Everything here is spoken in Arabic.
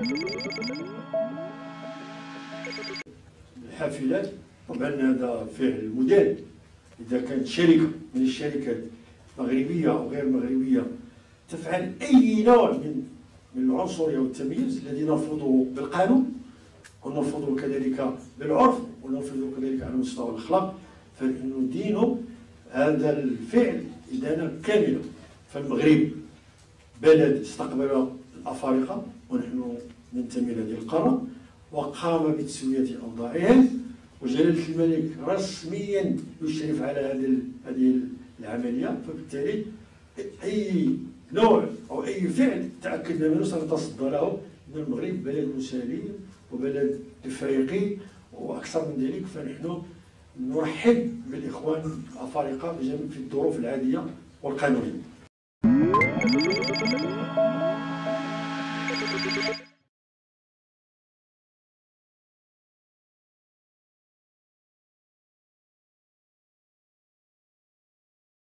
الحافلات طبعا هذا فعل مدان. إذا كانت شركة من الشركات مغربية أو غير مغربية تفعل أي نوع من العنصرية والتمييز الذي نرفضه بالقانون ونرفضه كذلك بالعرف ونرفضه كذلك على مستوى الأخلاق، فندين هذا الفعل إدانة كاملة. فالمغرب بلد استقبل الأفارقة ونحن ننتمي لهذه القارة، وقام بتسوية أوضاعهم، وجلالة الملك رسميا يشرف على هذه العملية. فبالتالي أي نوع أو أي فعل تأكدنا منه سنتصدى له، أن المغرب بلد مسالم وبلد إفريقي، وأكثر من ذلك فنحن نرحب بالإخوان الأفارقة في الظروف العادية والقانونية.